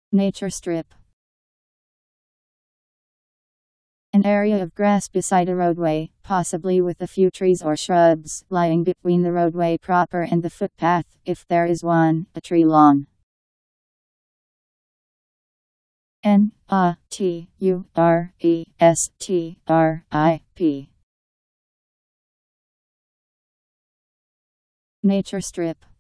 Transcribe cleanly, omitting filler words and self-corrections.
Nature strip. An area of grass beside a roadway, possibly with a few trees or shrubs, lying between the roadway proper and the footpath, if there is one, a tree lawn. N-A-T-U-R-E-S-T-R-I-P. Nature strip.